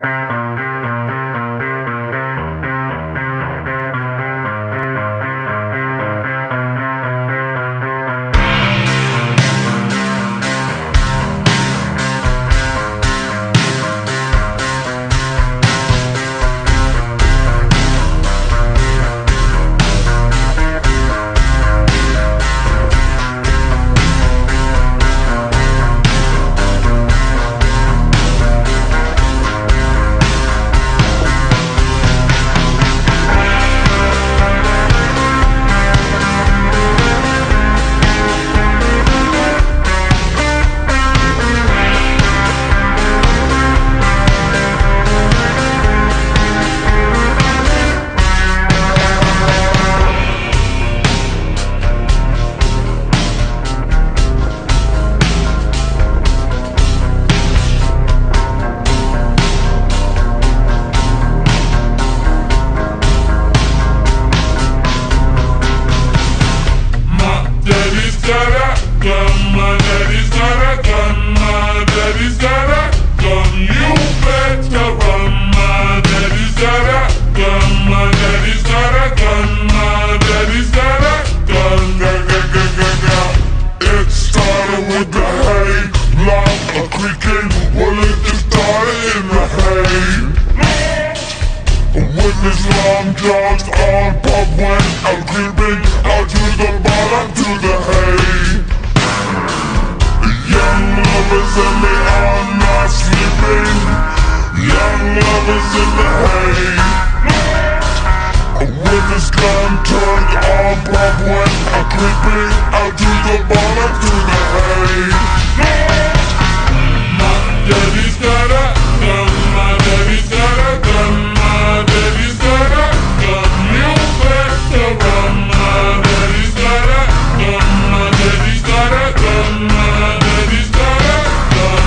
Long jogs on pub when I'm creeping out to the bottom to the hay. Young lovers and they are not sleeping. Young lovers in the hay. With this gun turned on pub when I'm creeping out to the bottom to the hay. My daddy's got a gun, my daddy's got a gun, my daddy's got a gun. You better run, my daddy's got a gun, my daddy's got a gun, my daddy's got a gun.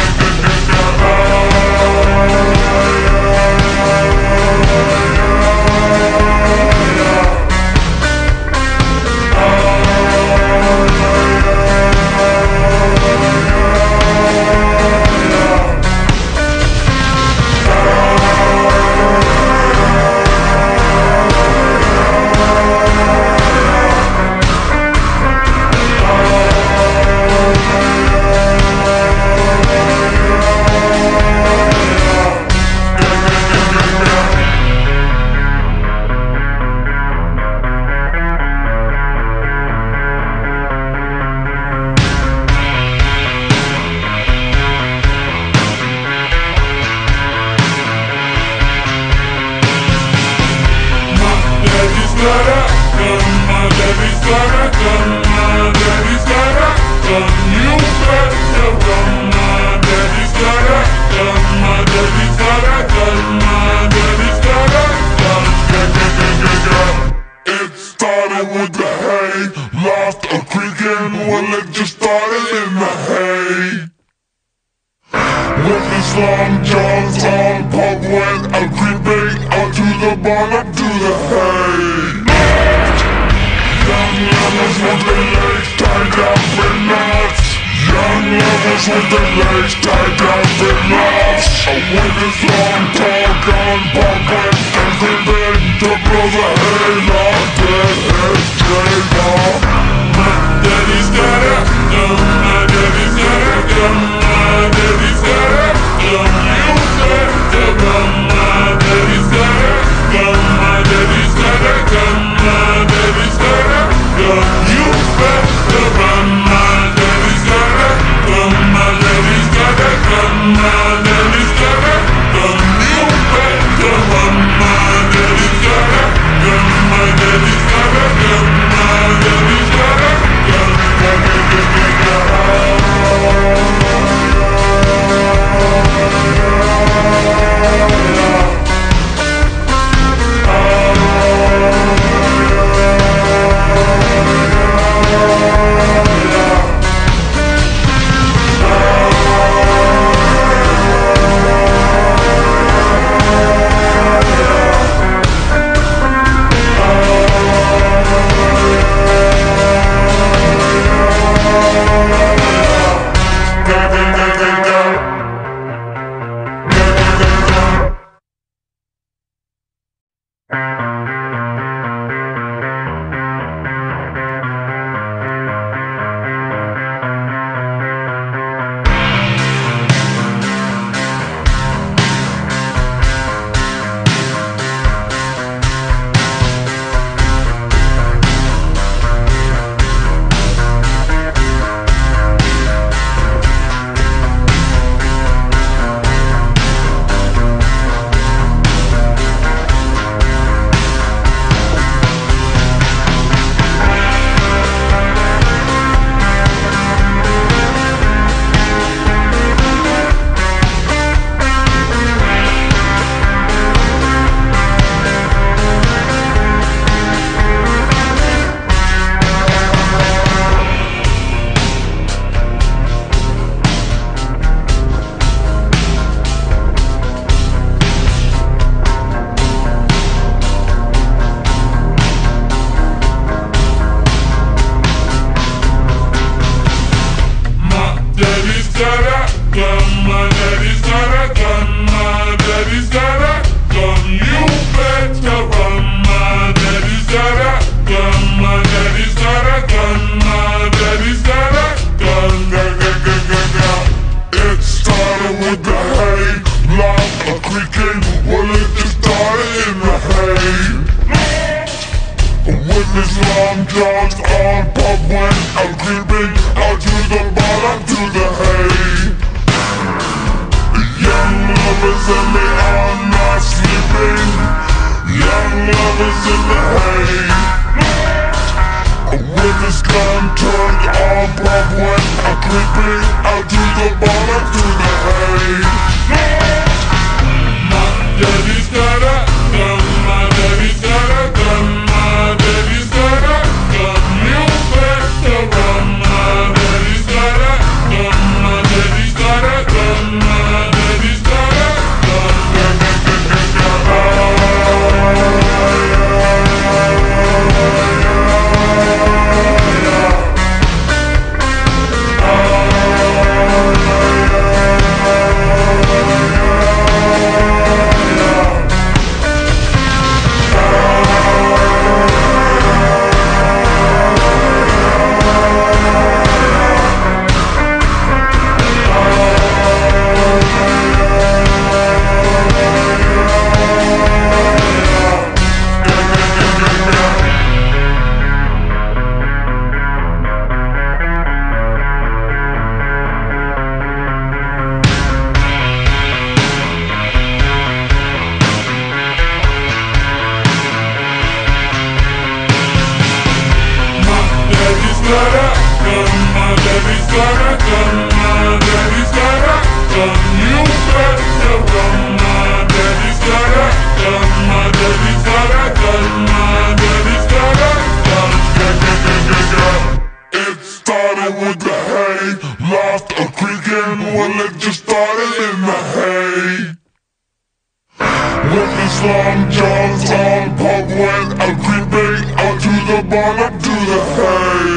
Well, it just started in the hay. With these long johns on pub when I'm creeping out to the bottom to the hay. Young lovers with their legs tied up in knots. Young lovers with their legs tied up in knots. With this long tall gun pub when I'm creeping to blow the hay off their heads straight off. Daddy's got a gun, my daddy's got a gun, my daddy's got a gun. You better run, my daddy's got a gun, my daddy's got a gun, my daddy's got a gun. You better run, my daddy's got a gun, my daddy's got a gun, my daddy's got a gun. You better run, my daddy's got a gun. creaking, well it just started in the hay. With his long johns on, pub went out creeping, out to the bottom, to the hay. Young lovers and they are not sleeping. Young lovers in the hay. With his gun turned on, pub went out creeping, out to the bottom, to the hay. My daddy's got a gun, my daddy's got a gun, my daddy's got a gun, you better run. My daddy's got a gun, my daddy's got a gun, my daddy's got a gun. It started with the hay, lost a creaking, well it just started in the hay. With his long johns on, pub went out creeping, out to the bottom, to the hay.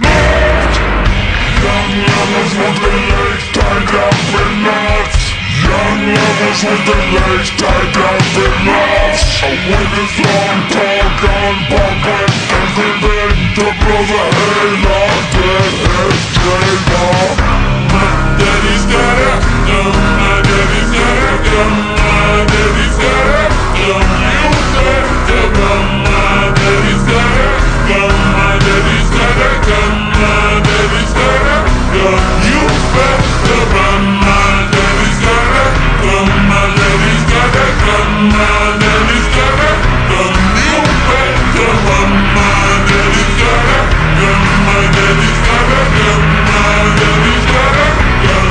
Young lovers with their legs tied up in knots. Young lovers with their legs tied up in knots. With his long tall gun, pub went out creeping, to blow the hay off their heads straight off. My daddy's got a gun, my daddy's got a gun, my daddy's got a gun, you better run. My daddy's got a gun, my daddy's got a gun, my daddy's got a gun, you better run. My daddy's got a gun, my daddy's got a gun, my daddy's got a gun, you better run. My daddy's got a gun, my daddy's got a gun, my daddy's got a gun.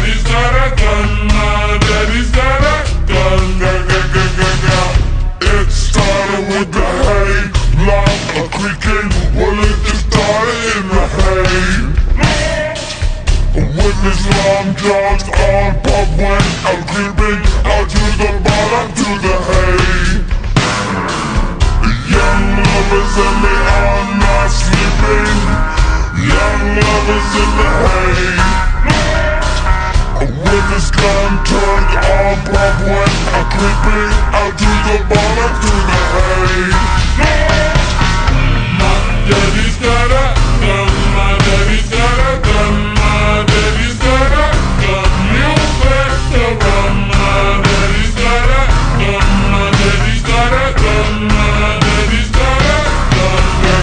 It's and they are not sleeping. Young lovers in the hay, with his gun turned on, pop when I'm creeping out to the bottom, to the hay. My daddy's got a gun, my daddy's got a gun, my daddy's got a gun. You better run, my daddy's got a gun, my daddy's got a gun, my daddy's got a gun.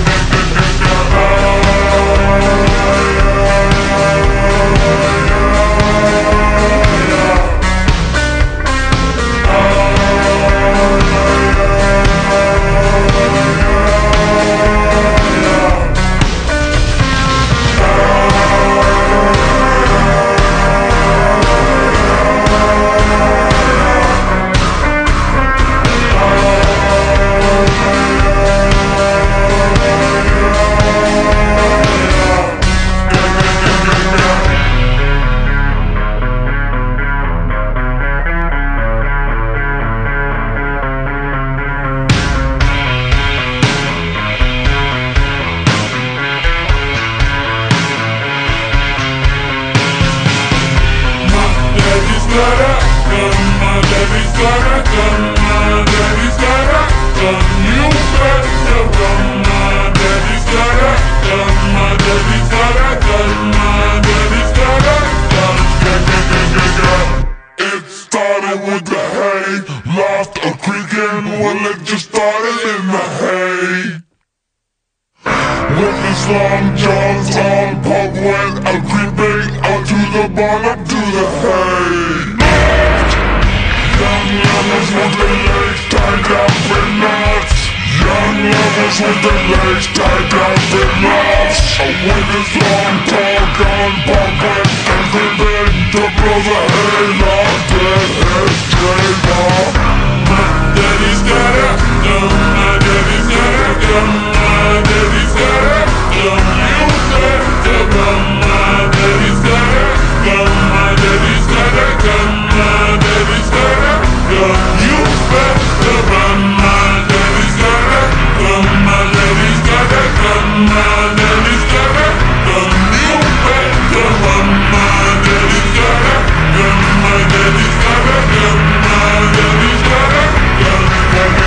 Well, it just started in the hay. With his long johns on, pub went a creeping out to the barn, up to the hay. Young lovers with their legs tied up in knots. Young lovers with their legs tied up in knots. With his long tall gun, pub went a creeping to blow the hay loft in his trade. Daddy's got a gun, my daddy's got a gun, my daddy's got a gun. You better run, my daddy's got a gun, my daddy's got a gun, my daddy's got a gun. You better run, my daddy's got a gun, my daddy's got a gun, my daddy's got a gun. You better run, my daddy's got a gun, my daddy's got a gun, my daddy's got a gun.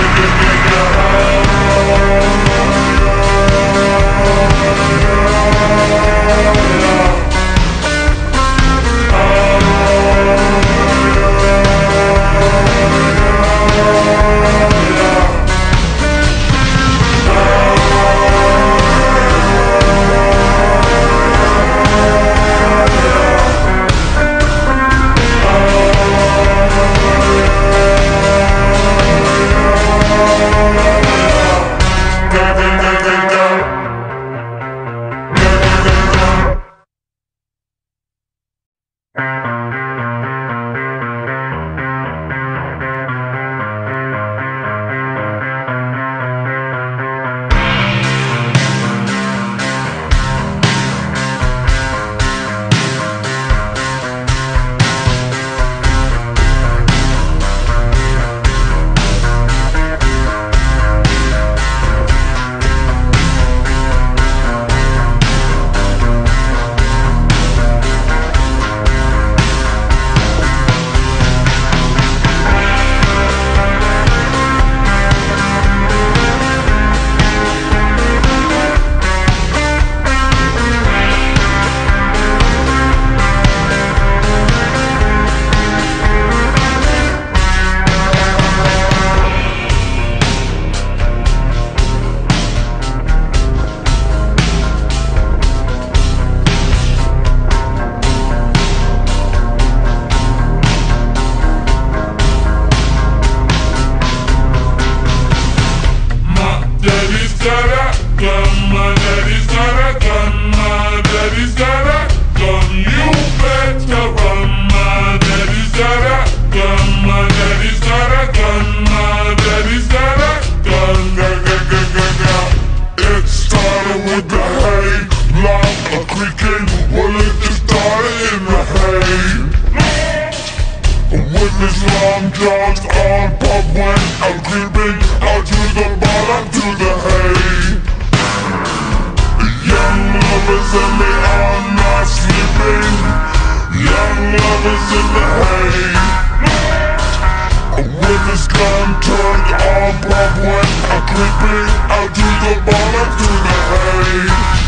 pub when I'm creeping out to the bottom, to the hay.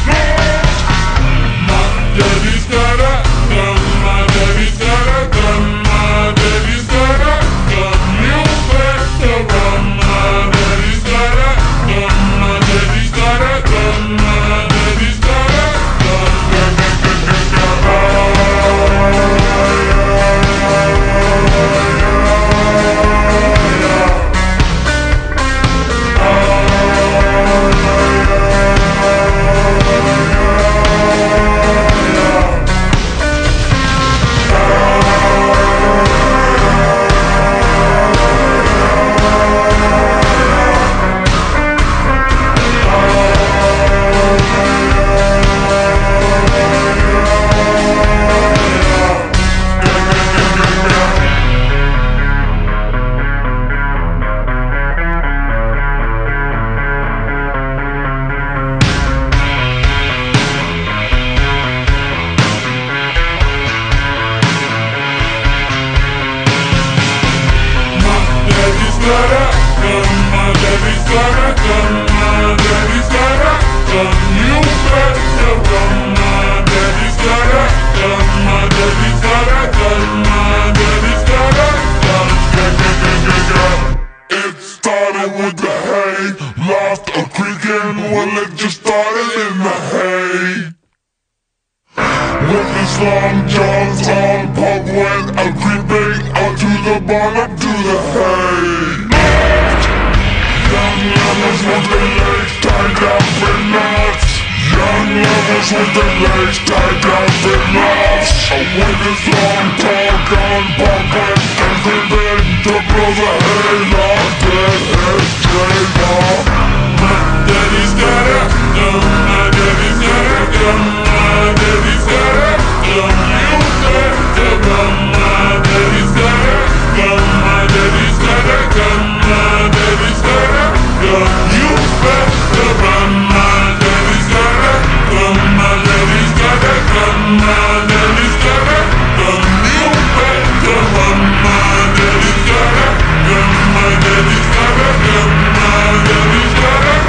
My daddy's got a gun, my daddy's got a gun, my daddy's got a gun. You better run. My daddy's got a gun, my daddy's got a gun, my daddy's got a gun. Well, it just started in the hay. With his long johns on, pub went a creeping out to the barn, up to the hay. Young lovers with their legs tied up in knots. Young lovers with their legs tied up in knots. With his long tall gun, pub went a creeping to blow the hay loft in his trailer. Daddy's got a gun, my daddy's got a gun, my daddy's got a gun. You better run. My daddy's got a gun, my daddy's got a gun, my daddy's got a gun. You better run. My daddy's got a gun, my daddy's got a gun, my daddy's got a gun. You better run. My daddy's got a gun, my daddy's got a gun, my daddy's got a gun.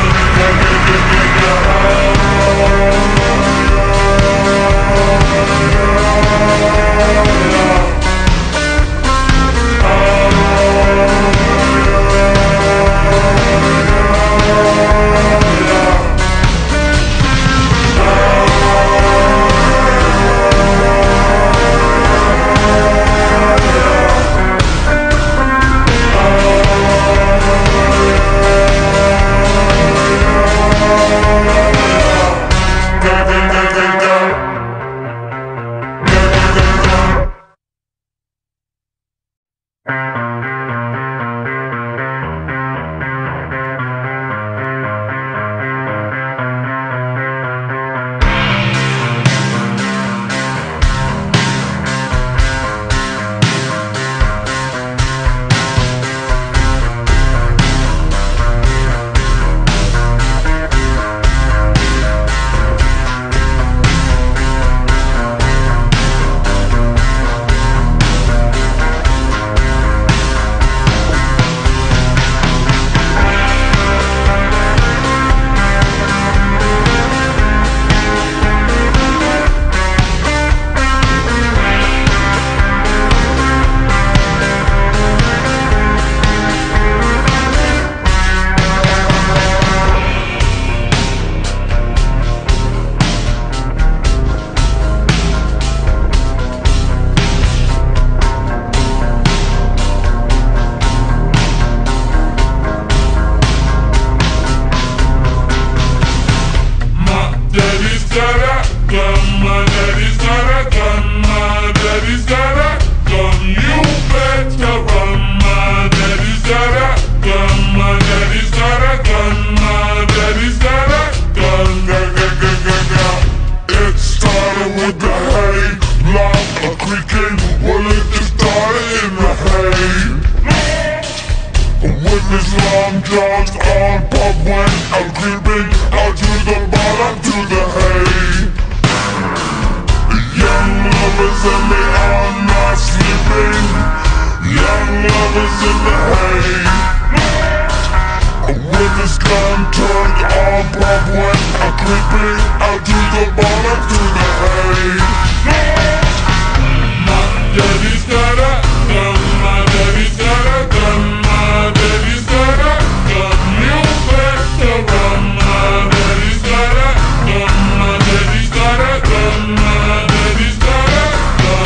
his long johns on, pub went out creeping out to the bottom, to the hay. Young lovers and they are not sleeping. Young lovers in the hay. on pub when I'm creeping out to the bottom through the hay. My daddy's got a gun, my daddy's got a gun, my daddy's got a gun. You better run. My daddy's got a gun, my daddy's got a gun, my daddy's got a gun.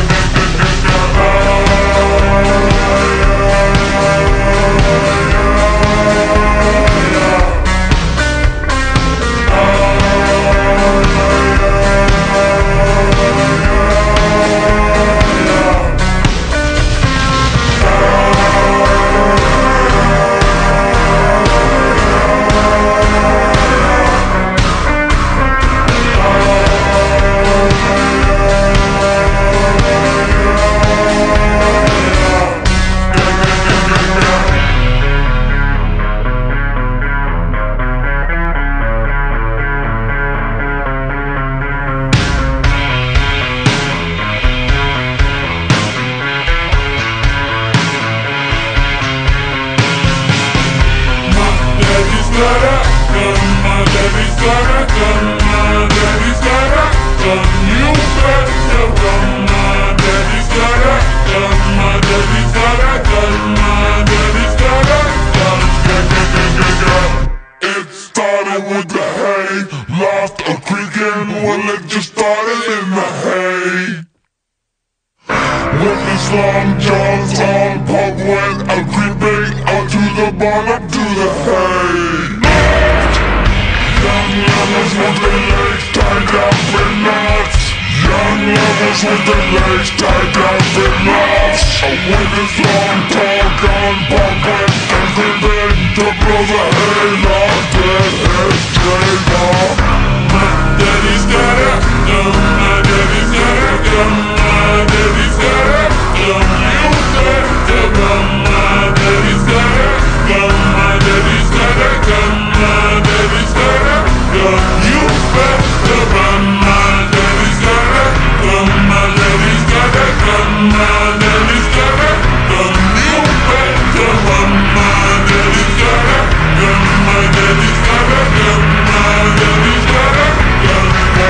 It started with the hay, lost a creaking, well it just started in the hay. With this long johns on pub when I'm creeping out to the barn up to the hay. Young lovers with their legs tied up in knots. Young lovers with their legs tied up in knots. With this long talk on pub when I'm creeping to blow the hay off their heads straight off. My daddy's got a gun, my daddy's got a gun, my daddy's got a gun. You better run. My daddy's got a gun, my daddy's got a gun, my daddy's got a gun. You better run. My daddy's got a gun, my daddy's got a gun, my daddy's got a gun. You better run. My daddy's got a gun, my daddy's got a gun, my daddy's got a gun.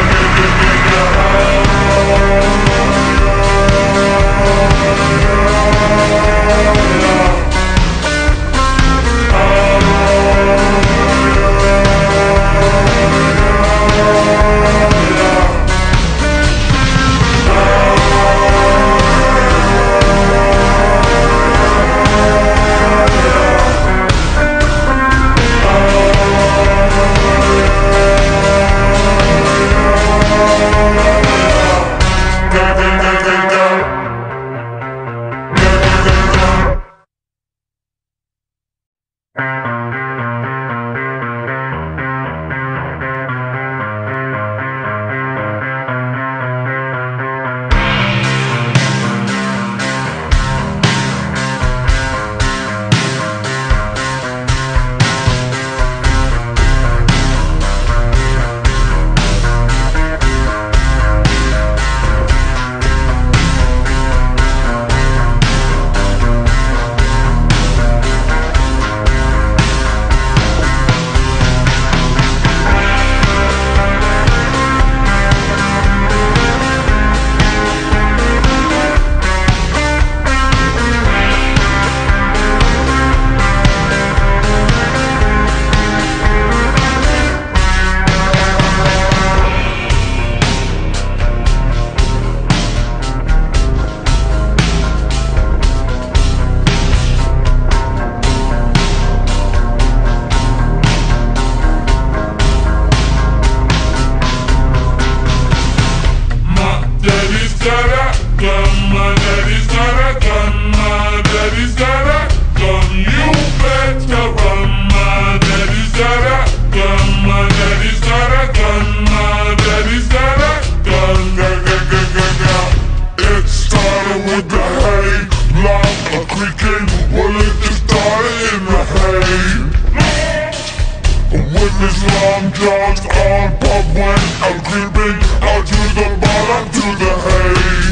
This long jogs on pub when I'm creeping out to the bottom to the hay.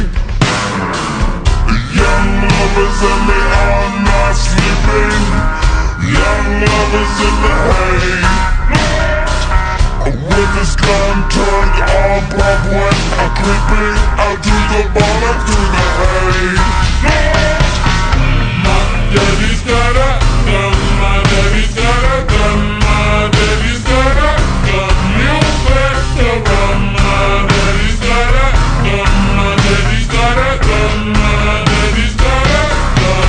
Young lovers and they are not sleeping. Young lovers in the hay. on pub when I'm creeping out to the bottom through the hay. My daddy's got a gun, my daddy's got a gun, my daddy's got a gun. You better run, my daddy's got a gun, my daddy's got a gun, my daddy's got a gun.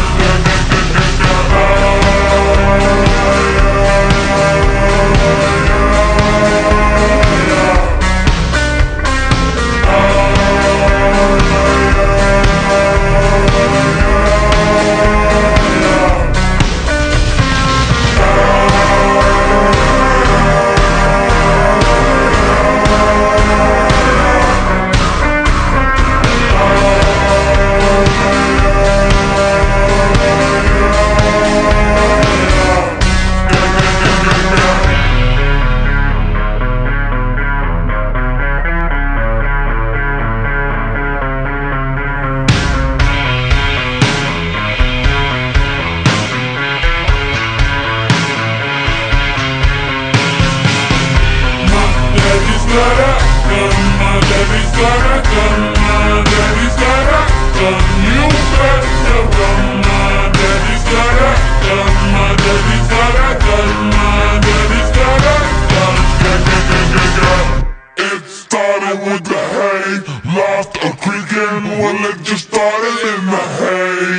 Well, it just started in the hay.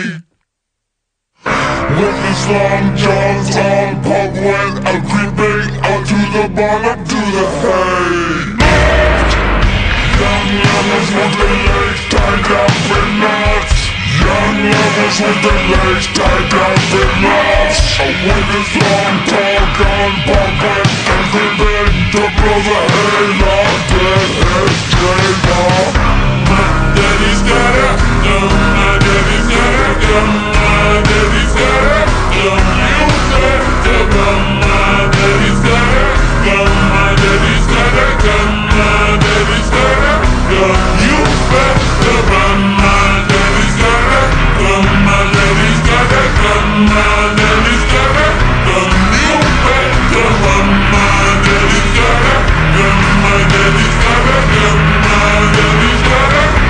With his long johns on, pub went a creeping out to the barn up to the hay. Young lovers with their legs tied up in knots. Young lovers with their legs tied up in knots. With his long tall gun, pub went a creeping to blow the hay loft in his trade. Daddy's got a gun, my daddy's got a gun, my daddy's got a gun. You better run, my daddy's got a gun, my daddy's got a gun, my daddy's got a gun. You better run, my daddy's got a gun, my daddy's got a gun, my daddy's got a gun. You better run, my daddy's got a gun, my daddy's got a gun, my daddy's got a gun.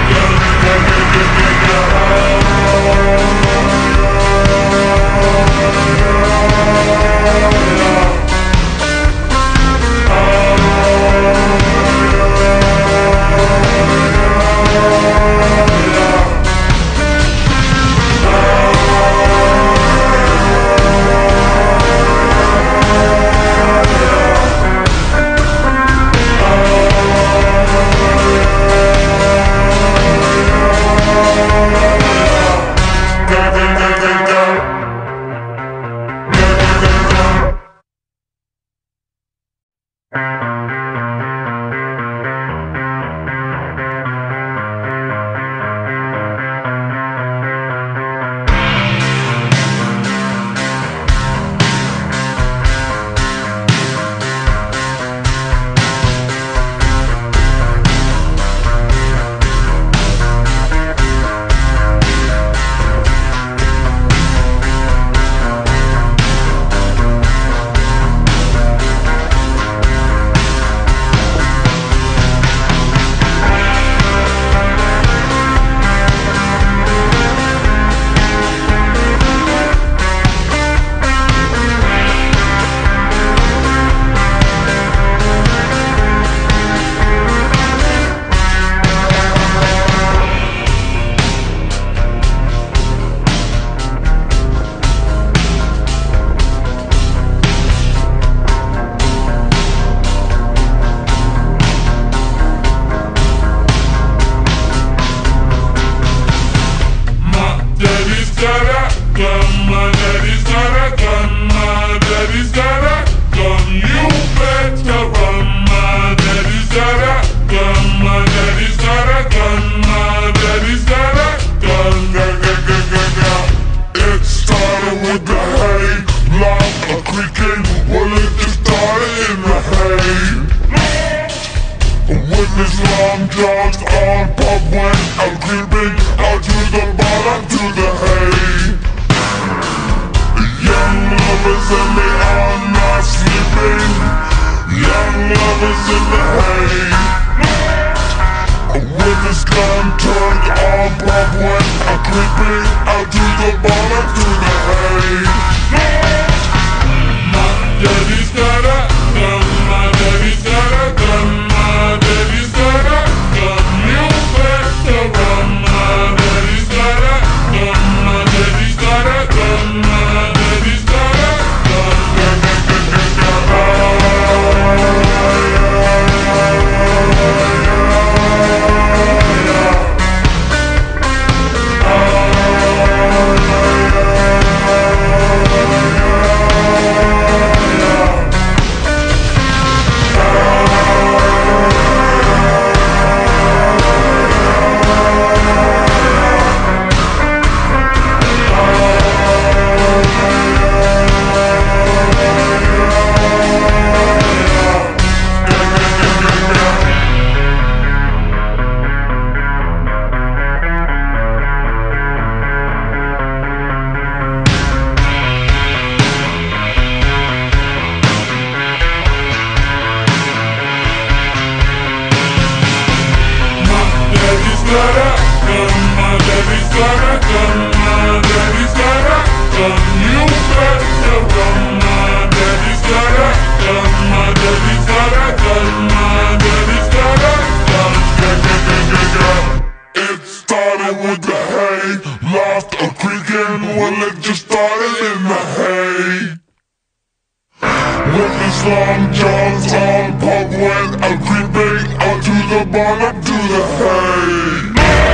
his long johns on, pub went out creeping out to the bottom to the hay. Young lovers and they are not sleeping. Young lovers in the hay. pub when I'm creeping out to the bottom, to the hay. My daddy's got a gun, my daddy's got a gun, my daddy's got a gun. You better run, my daddy's got a gun, my daddy's got a gun, my daddy's got a gun. Well, it just started in the hay. With his long johns on, pub went a creeping out to the barn, up to the hay.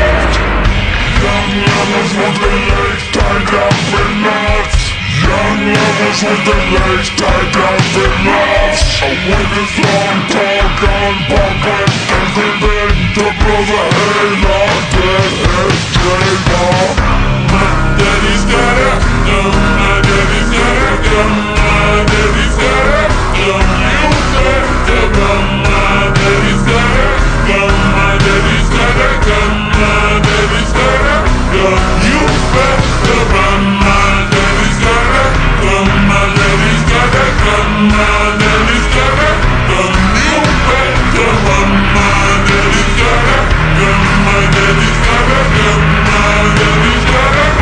Young lovers with their legs tied up in knots. Young lovers with their legs tied up in knots. With his long tall gun, pub went a creeping to blow the hay. Long dead head straight off. Daddy's got a gun, my daddy's got a gun, my daddy's got a gun. You better run, my daddy's got a gun, my daddy's got a gun, my daddy's got a gun. You better run, my daddy's got a gun, my daddy's got a gun, my daddy's got a gun. You better run, my daddy's got a gun, my daddy's got a gun, my daddy's got a gun.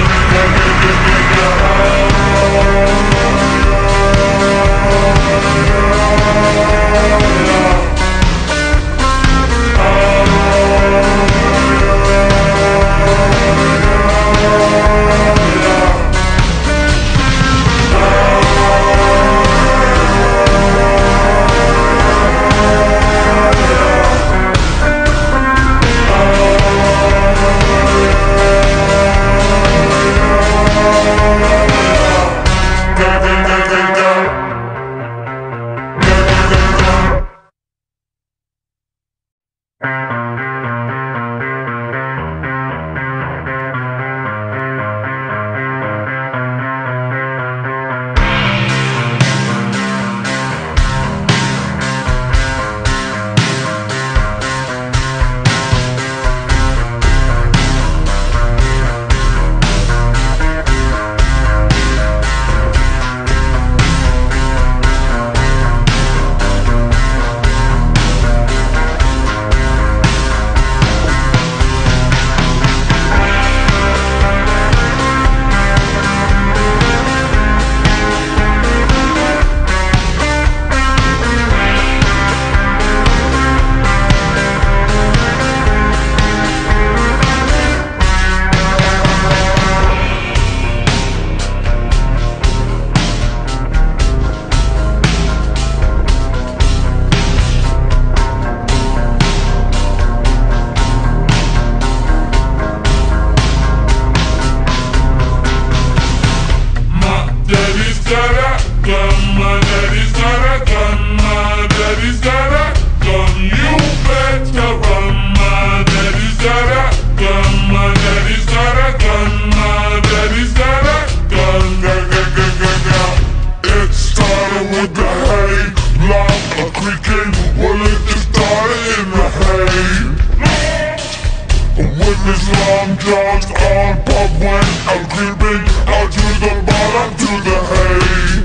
his long johns on, pub went out creeping out to the bottom, to the hay.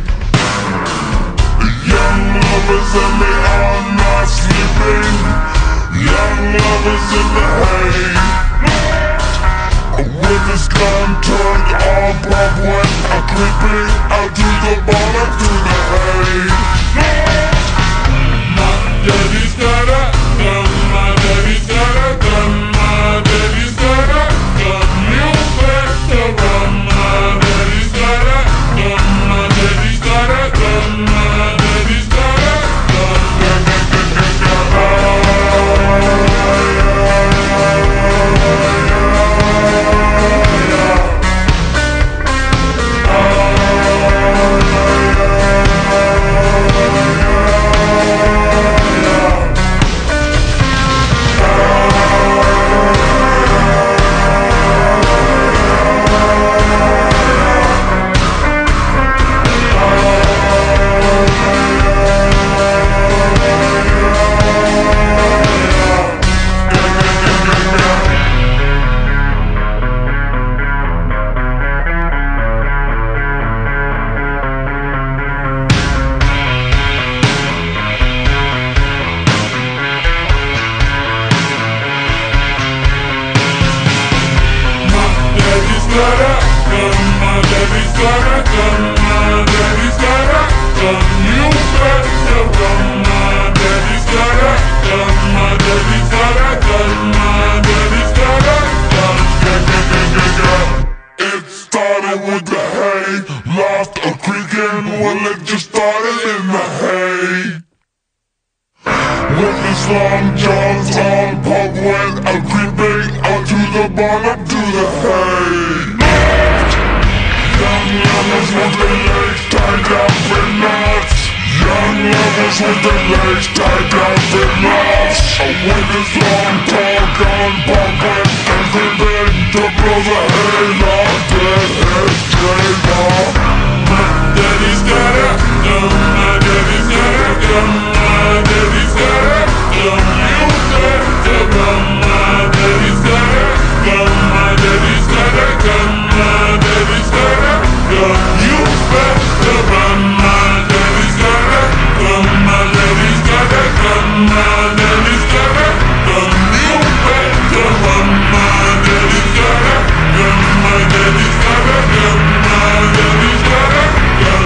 Young lovers and they are not sleeping. Young lovers in the hay. bottom to the hay. My daddy's got a gun, my daddy's got a gun, my daddy's got a gun. You better run. My daddy's got a gun, my daddy's got a gun, my daddy's got a gun. It started with the hay, lost a creaking, well it just started in the hay. With his long johns on, pub went a creeping out to the barn up to the hay. Young lovers with their legs tied up in knots. Young lovers with their legs tied up in knots. With his long tall gun, pub went and creeping to blow the hay off their heads straight off. My daddy's got a gun, my daddy's got a gun, my daddy's got a gun. You better run. My daddy's got a gun, my daddy's got a gun, my daddy's got a gun. You better run. My daddy's got a gun, my daddy's got a gun, my daddy's got a gun. You better run. My daddy's got a gun, my daddy's got a gun, my daddy's got a gun.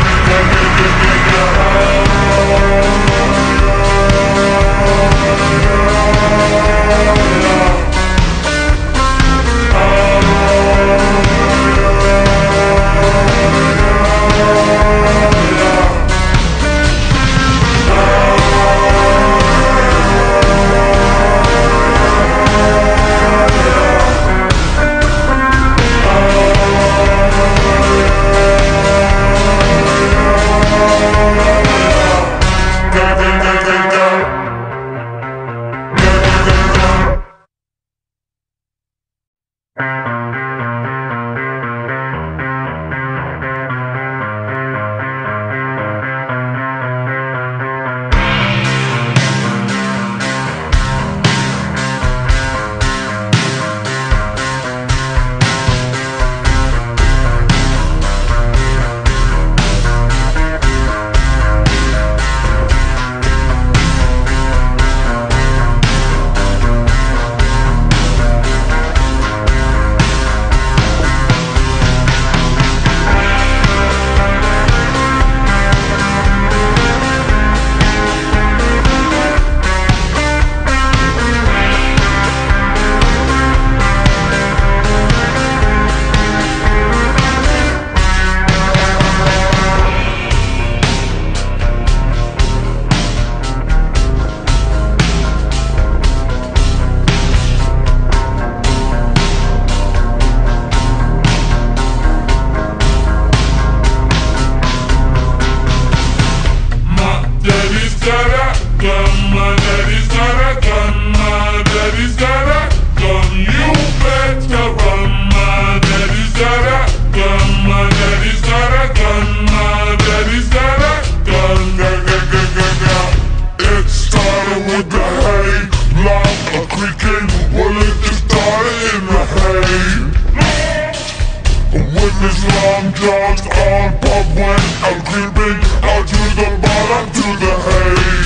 his long johns on, pub went out creeping out to the bottom to the hay.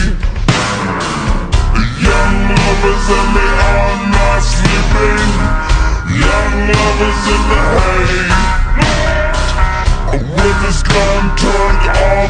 Young lovers and they are not sleeping. Young lovers in the hay. With his gun turned on.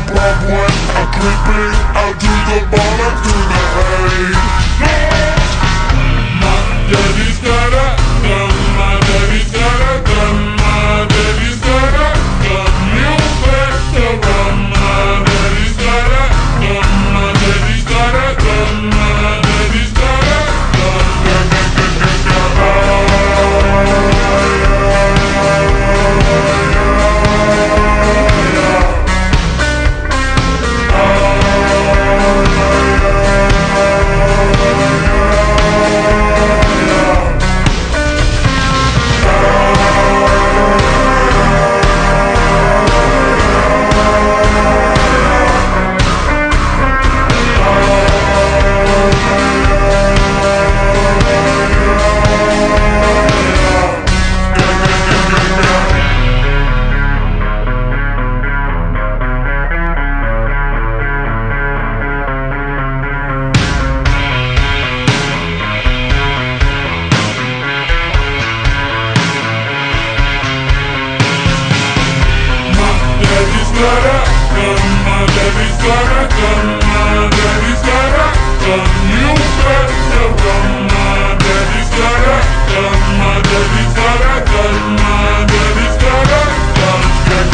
got a gun, my daddy's got a gun. You better run, my daddy's got a gun, my daddy's got a gun, my daddy's got a gun.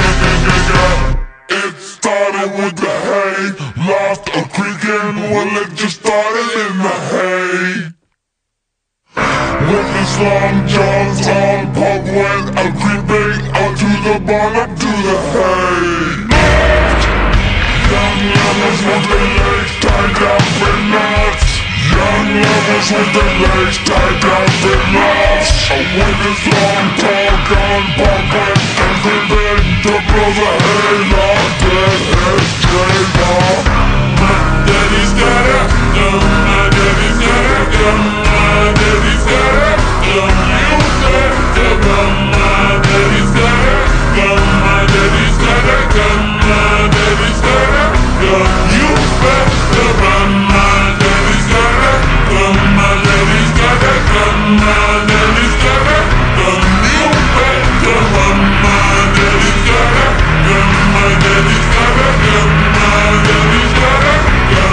It started with the hay, lost a creaking, well it just started in the hay. With his long johns on, pub went a creeping out to the barn, up to the hay. Young lovers with their legs tied up with knots. Young lovers with their legs tied up with knots. With his long tall gun, pub went a creeping to blow the hay, lost dead head straight off. My daddy's got a gun, my daddy's got a gun, my daddy's got a gun. You better run, my daddy's got a gun, my daddy's got a gun, my daddy's got a gun. You better run, my daddy's got a gun, my daddy's got a gun, my daddy's got a gun. You better run, my daddy's got a gun, my daddy's got a gun, my daddy's got a gun.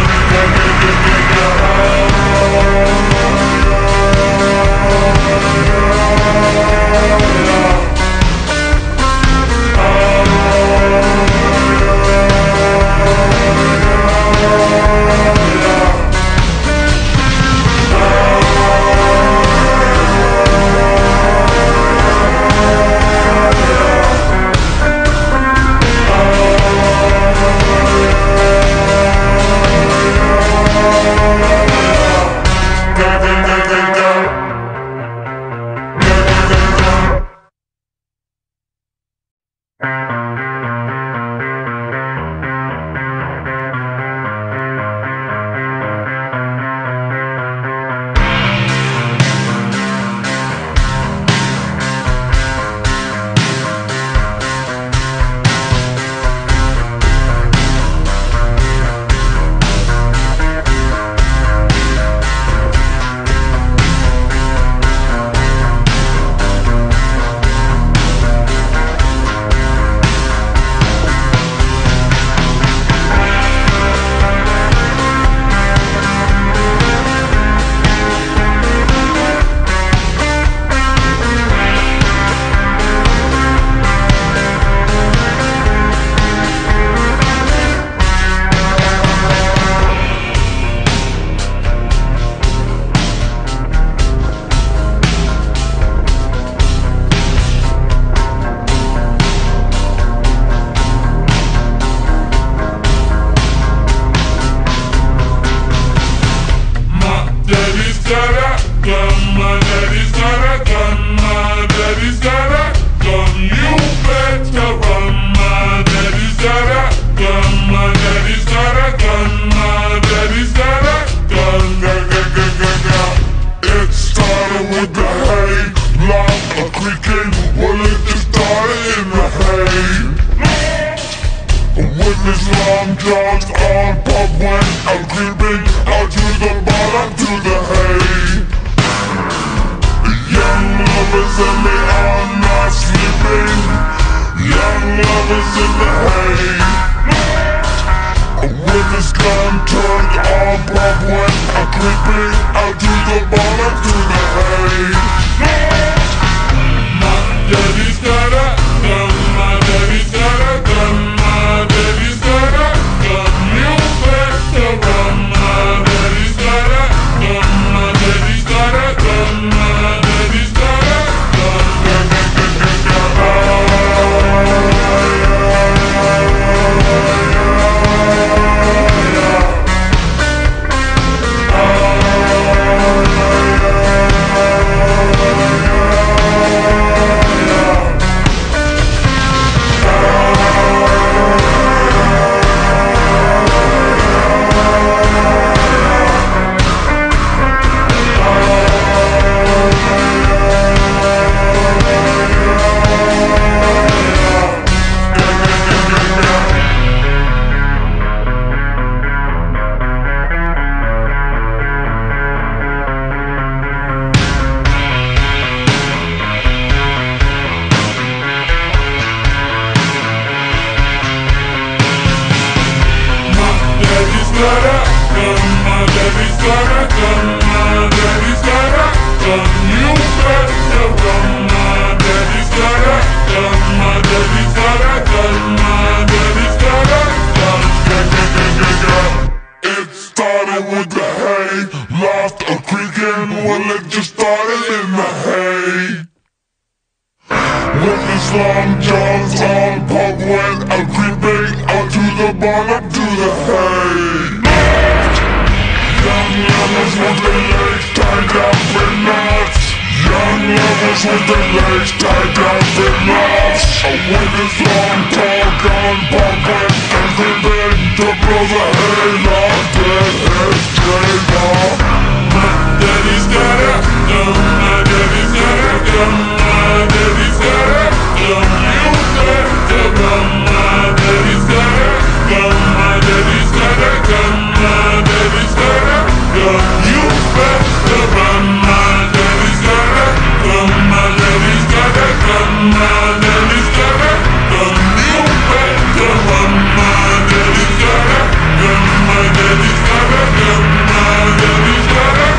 lost a creaking, well it just started in the hay. Witness long johns on pub went a creeping out to the barn up to the hay. Young lovers with their legs tied up in knots. Young lovers with their legs tied up in knots. A witness long talk on pub went and creeping to blow the hay. Lost dead head straight off. My daddy's got it, my daddy's got it, my daddy's got it. You better run, my daddy's got it. My daddy's got it, my daddy's got it. You better run, my daddy's got it. My daddy's got it, my daddy's got it. You better run, my daddy's got it. My daddy's got it, my daddy's got it.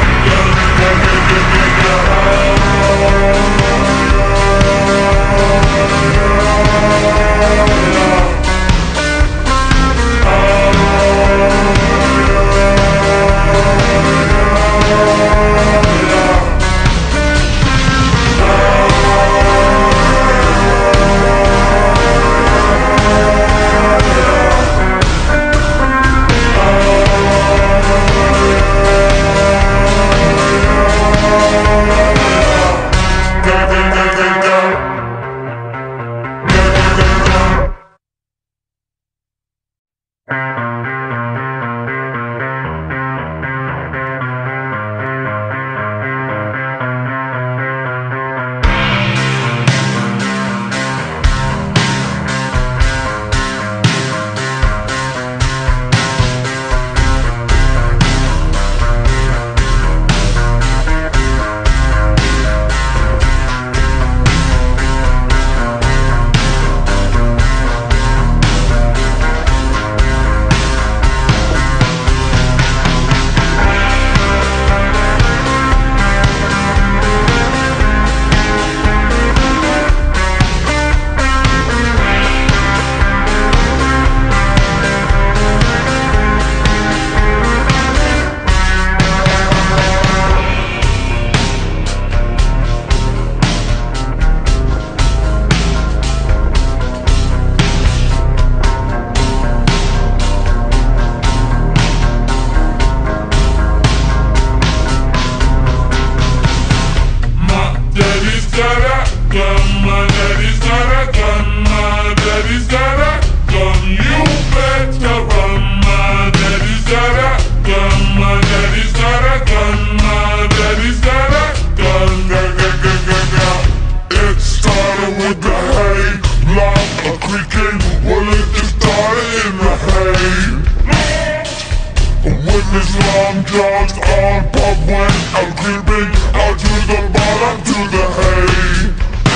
Witness long johns on pub went out creeping out to the bottom to the hay.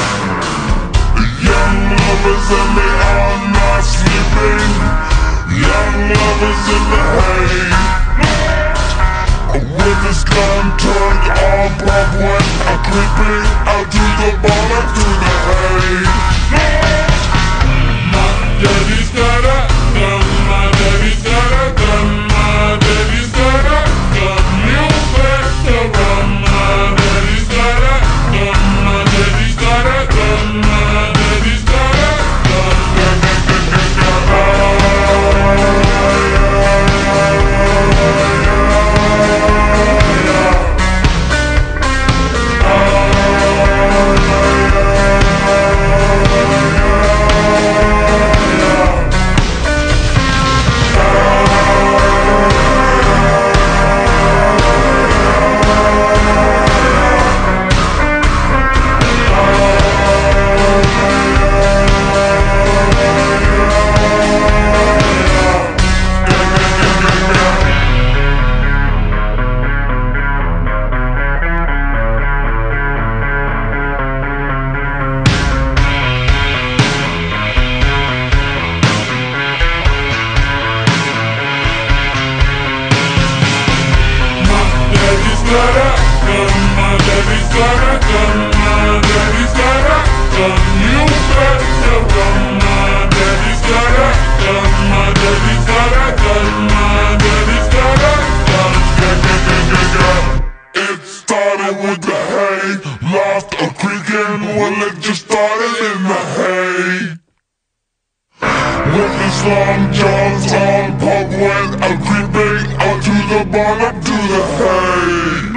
Young lovers and they are not sleeping. Young lovers in the hay. Witness gun turned on pub went out creeping out to the bottom to the hay. My daddy's got a gun, my daddy's got a gun. My daddy's got a gun, you better run. My daddy's got a gun, my daddy's got a gun. My daddy's got a gun. well it just started in the hay. With his long johns on, pub went a creeping out to the barn up to the hay.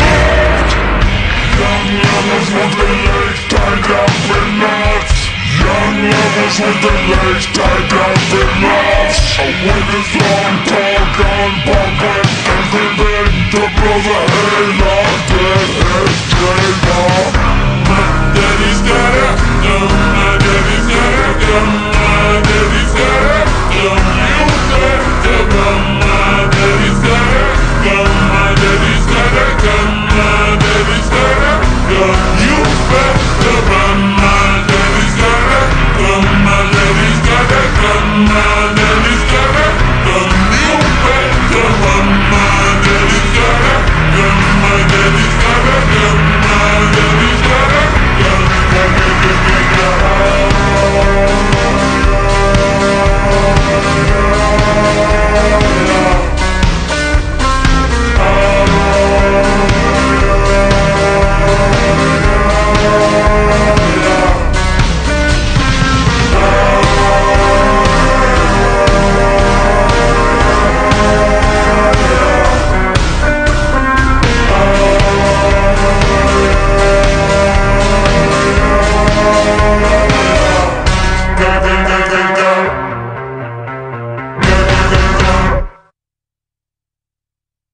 Young lovers with their legs tied up in knots. Young lovers with their legs tied up in knots. With his long tall gun, pub went and creeping to blow the hay.